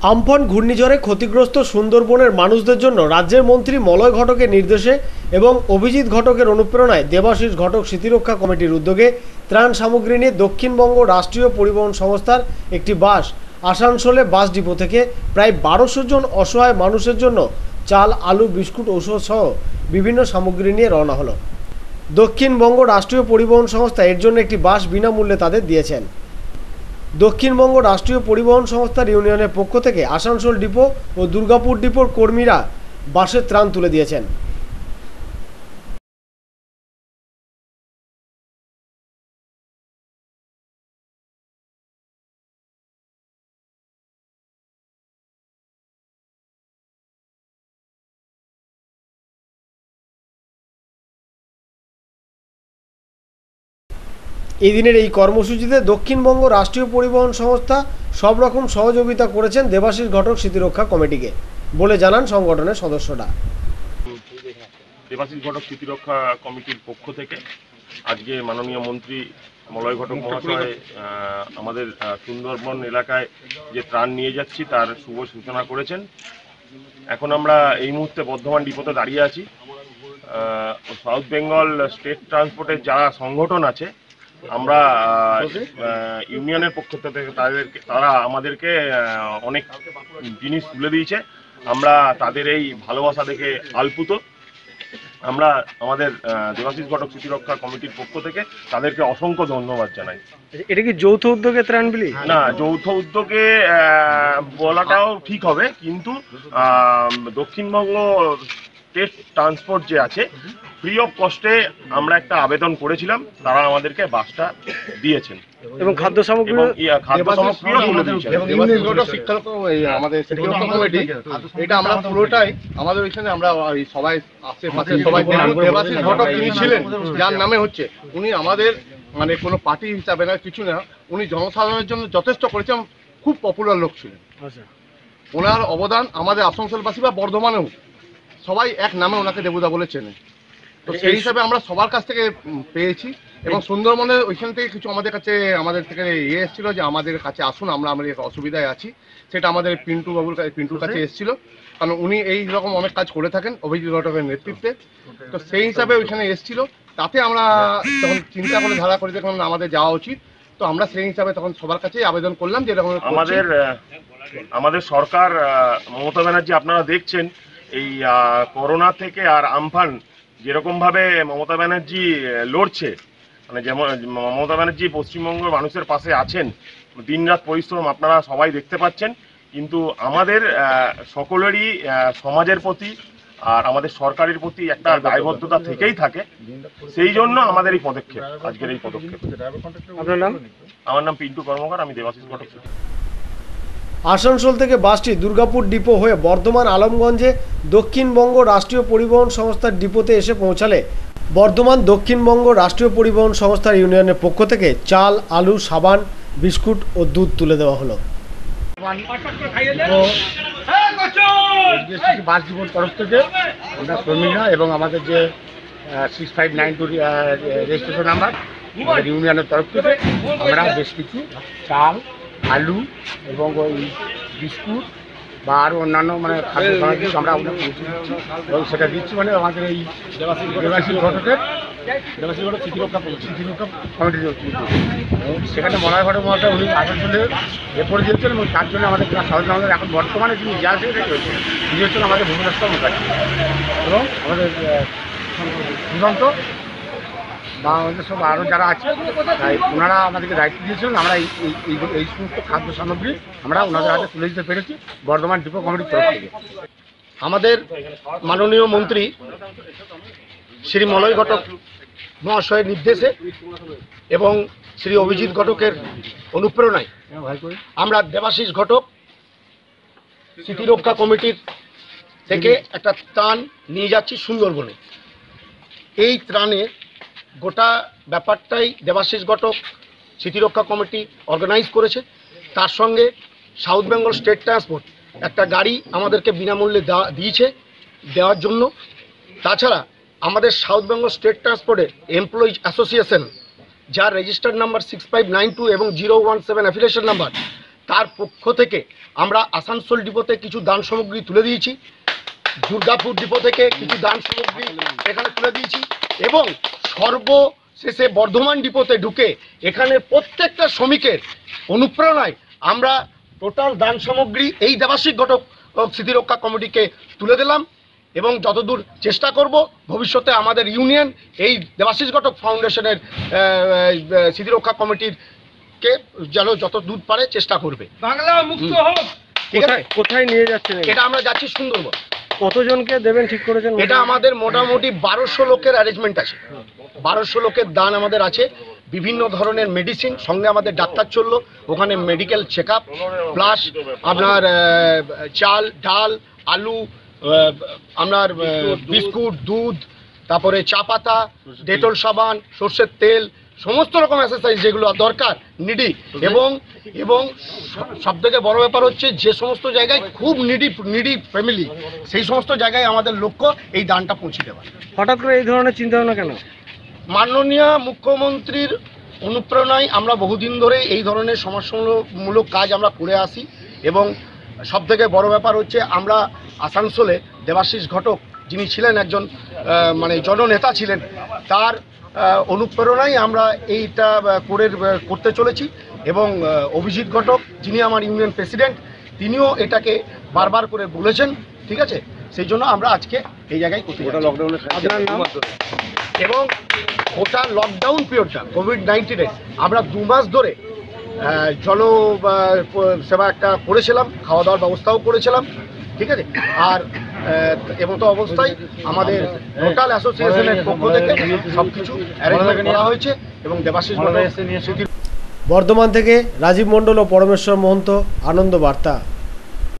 Amphan ঘূর্ণিঝড়ে ক্ষতিগ্রস্ত সুন্দরবনের মানুষদের জন্য রাজ্যের মন্ত্রী মলয় ঘটকের নির্দেশে এবং অভিজিৎ ঘটকের অনুপ্রেরণায় দেবাশিস ঘটক স্মৃতিরক্ষা কমিটির উদ্যোগে ত্রাণ সামগ্রী নিয়ে দক্ষিণবঙ্গ রাষ্ট্রীয় পরিবহন সংস্থার একটি বাস আসানসোলে বাস ডিপো থেকে প্রায় 1200 জন অসহায় মানুষের জন্য চাল, আলু, বিস্কুট, ঔষধ সহ বিভিন্ন সামগ্রী নিয়ে রওনা হলো। দক্ষিণবঙ্গ রাষ্ট্রীয় পরিবহন সংস্থা এর জন্য একটি বাস বিনামূল্যে তাদের দিয়েছেন। দক্ষিণবঙ্গ রাষ্ট্রীয় পরিবহন সংস্থার ইউনিয়নের পক্ষ থেকে আসানসোল ডিপো ও দুর্গাপুর ডিপোর কর্মীরা বাসের ত্রাণ তুলে দিয়েছেন। এই দিনের এই কর্মসূচিতে দক্ষিণবঙ্গ রাষ্ট্রীয় পরিবহন সংস্থা সব রকম সহযোগিতা করেছেন দেবাশিস ঘটক স্মৃতিরক্ষা কমিটিকে বলে জানান সংগঠনের সদস্যরা। দেবাশিস ঘটক স্মৃতিরক্ষা কমিটির পক্ষ থেকে আজকে মাননীয় মন্ত্রী মলয় ঘটক মহাশয় আমাদের সুন্দরবন এলাকায় যে ত্রাণ নিয়ে যাচ্ছি তার শুভ সূচনা করেছেন। এখন আমরা এই মুহূর্তে বর্ধমান ডিপোতে দাঁড়িয়ে আছি। সাউথ বেঙ্গল স্টেট ট্রান্সপোর্টের যারা সংগঠন আছে আমরা ইউনিয়নের পক্ষ থেকে তারা আমাদেরকে অনেক জিনিস তুলে দিয়েছে। আমরা তাদের এই ভালোবাসা দেখে আলপুত। আমরা আমাদের দেবাশিস ঘটক স্মৃতিরক্ষা কমিটির পক্ষ থেকে তাদেরকে অসংখ্য ধন্যবাদ জানাই। এটা কি যৌথ উদ্যোগে ত্রাণ বিলি? না, যৌথ উদ্যোগে বলাটাও ঠিক হবে, কিন্তু দক্ষিণবঙ্গ স্টেট ট্রান্সপোর্ট যে আছে ফ্রি অফ কস্টে আমরা একটা আবেদন করেছিলাম, তারা আমাদেরকে বাসটা দিয়েছেন এবং খাদ্য সামগ্রীও তুলে দিয়েছেন। আমাদের স্মৃতিরক্ষা কমিটি এটা আমরা পুরোটাই আমাদের ওইখানে আমরা সবাই আশেপাশে সবাই দেবাশিস ঘটক তিনি ছিলেন, যার নামে হচ্ছে উনি আমাদের মানে কোনো পার্টি হিসাবে না, কিছু না, উনি জনসাধারণের জন্য যথেষ্ট করেছেন, খুব পপুলার লোক ছিলেন। ওনার অবদান আমাদের আসানসোলবাসী বা বর্ধমানেও সবাই এক নামে ওনাকে দেবুদা বলে চেনে। তো সেই হিসাবে আমরা সবার কাছ থেকে পেয়েছি এবং সুন্দরবনের ওইখান থেকে কিছু আমাদের থেকে এসেছিল যে আমাদের কাছে আসুন, আমরা অসুবিধায় আছি। সেটা আমাদের পিন্টুর কাছে এসেছিল, কারণ উনি এই রকম অনেক কাজ করে থাকেন অভিজিৎ ঘটকের নেতৃত্বে। তো সেই হিসাবে ওইখানে এসেছিল, তাতে আমরা তখন চিন্তা করে ধারা করে দেখলাম আমাদের যাওয়া উচিত। তো আমরা সেই হিসাবে তখন সবার কাছেই আবেদন করলাম যে এরকম আমাদের সরকার মমতা ব্যানার্জি আপনারা দেখছেন এই করোনা থেকে আর আমফান যেরকম ভাবে মমতা ব্যানার্জি লড়ছে, মানে যেমন মমতা ব্যানার্জি পশ্চিমবঙ্গের মানুষের পাশে আছেন, দিনরাত পরিশ্রম আপনারা সবাই দেখতে পাচ্ছেন। কিন্তু আমাদের সকলেরই সমাজের প্রতি আর আমাদের সরকারের প্রতি একটা দায়বদ্ধতা থেকেই থাকে, সেই জন্য আমাদের এই পদক্ষেপ, আজকের এই পদক্ষেপ। আপনার নাম? আমার নাম পিন্টু কর্মকার, আমি দেবাশিস ঘটক। আসানসোল থেকে বাসটি দুর্গাপুর ডিপো হয়ে বর্ধমান আলমগঞ্জে দক্ষিণবঙ্গ রাষ্ট্রীয় পরিবহন সংস্থার ডিপোতে এসে পৌঁছালে বর্ধমান দক্ষিণবঙ্গ রাষ্ট্রীয় পরিবহন সংস্থার ইউনিয়নের পক্ষ থেকে চাল, আলু, সাবান, বিস্কুট ও দুধ তুলে দেওয়া হলো। বাস ডিপোর তরফ থেকে আমরা শ্রমিকরা এবং আমাদের যে 6592 রেজিস্ট্রেশন নাম্বার ইউনিয়নের তরফ থেকে আমরা বেশ কিছু চাল, আলু এবং ওই বিস্কুট বা আরও অন্যান্য মানে খাদ্য সামগ্রী আমরা এবং সেটা দিচ্ছি মানে আমাদের এই দেবাশিস ঘটকের স্মৃতিরক্ষা কমিটির এবং সেখানে মলয় ঘটক মহাশয় উনি আসানসোলে এরপরে দিয়েছেন এবং তার জন্য আমাদের সাধারণ আমাদের এখন বর্তমানে যিনি যা রয়েছে তিনি হচ্ছেন আমাদের ভুবনেশ্বর মুখার্জি এবং আমাদের দুরন্ত বা আমাদের সব আরও যারা আছে, তাই ওনারা আমাদেরকে দায়িত্ব দিয়েছিলেন। আমরা এই সমস্ত খাদ্য সামগ্রী আমরা ওনাদের হাতে তুলে দিতে পেরেছি বর্ধমান ডিপো কমিটির তরফ থেকে। আমাদের মাননীয় মন্ত্রী শ্রী মলয় ঘটক মহাশয়ের নির্দেশে এবং শ্রী অভিজিৎ ঘটকের অনুপ্রেরণায় আমরা দেবাশিস ঘটক স্মৃতিরক্ষা কমিটির থেকে একটা ত্রাণ নিয়ে যাচ্ছি সুন্দরবনে। এই ত্রাণের গোটা ব্যাপারটাই দেবাশিস ঘটক স্মৃতিরক্ষা কমিটি অর্গানাইজ করেছে। তার সঙ্গে সাউথ বেঙ্গল স্টেট ট্রান্সপোর্ট একটা গাড়ি আমাদেরকে বিনামূল্যে দিয়েছে দেওয়ার জন্য। তাছাড়া আমাদের সাউথ বেঙ্গল স্টেট ট্রান্সপোর্টের এমপ্লয়িজ অ্যাসোসিয়েশন, যার রেজিস্টার্ড নাম্বার 6592 এবং 017 অ্যাফিলিয়েশন নাম্বার, তার পক্ষ থেকে আমরা আসানসোল ডিপোতে কিছু দান সামগ্রী তুলে দিয়েছি, দুর্গাপুর ডিপো থেকে কিছু দান সামগ্রী এখানে তুলে দিয়েছি এবং সর্বশেষে বর্ধমান ডিপোতে ঢুকে এখানে প্রত্যেকটা শ্রমিকের অনুপ্রেরণায় আমরা টোটাল দান সামগ্রী এই দেবাশিস ঘটক স্মৃতিরক্ষা কমিটিকে তুলে দিলাম এবং যতদূর চেষ্টা করব ভবিষ্যতে আমাদের ইউনিয়ন এই দেবাশিস ঘটক ফাউন্ডেশনের স্মৃতিরক্ষা কমিটির কে যেন যত দূর পারে চেষ্টা করবে। বাংলা মুক্ত হোক। ঠিক আছে, কোথায় নিয়ে যাচ্ছেন? এটা আমরা যাচ্ছি সুন্দরবন। কতজনকে দেবেন ঠিক করেছেন? এটা আমাদের মোটামুটি 1200 লোকের অ্যারেঞ্জমেন্ট আছে, 1200 লোকের দান আমাদের আছে। বিভিন্ন ধরনের মেডিসিন, সঙ্গে আমাদের ডাক্তার চললো, ওখানে মেডিকেল চেক আপ, প্লাস আপনার চাল, ডাল, আলু, আপনার বিস্কুট, দুধ, তারপরে চা পাতা, ডেটল সাবান, সর্ষের তেল, সমস্ত রকম এক্সারসাইজ যেগুলো দরকার নিডি এবং সব থেকে বড় ব্যাপার হচ্ছে যে সমস্ত জায়গায় খুব নিডি ফ্যামিলি, সেই সমস্ত জায়গায় আমাদের লক্ষ্য এই দানটা পৌঁছে দেওয়া। হঠাৎ করে এই ধরনের চিন্তা ভাবনা কেন? মাননীয় মুখ্যমন্ত্রীর অনুপ্রেরণায় আমরা বহুদিন ধরে এই ধরনের সমাজমূলক কাজ আমরা করে আসি এবং সবথেকে বড় ব্যাপার হচ্ছে আমরা আসানসোলে দেবাশিস ঘটক যিনি ছিলেন একজন মানে জননেতা ছিলেন, তার অনুপ্রেরণায় আমরা এইটা করতে চলেছি এবং অভিজিৎ ঘটক যিনি আমার ইউনিয়ন প্রেসিডেন্ট তিনিও এটাকে বারবার করে বলেছেন। ঠিক আছে, সেই জন্য আমরা আজকে এই জায়গায় করতে যাচ্ছি। এবং ওটা লকডাউন পিরিয়ডটা কোভিড-19-এ আমরা 2 মাস ধরে জল সেবা একটা করেছিলাম, খাওয়া দাওয়ার ব্যবস্থাও করেছিলাম। ঠিক আছে, আর এমতো অবস্থায় আমাদের লোকাল অ্যাসোসিয়েশনের পক্ষ থেকে সব কিছু অ্যারেঞ্জমেন্ট করা হয়েছে এবং দেবাশিস বর্ধমান থেকে রাজীব মণ্ডল ও পরমেশ্বর মহন্ত, আনন্দ বার্তা।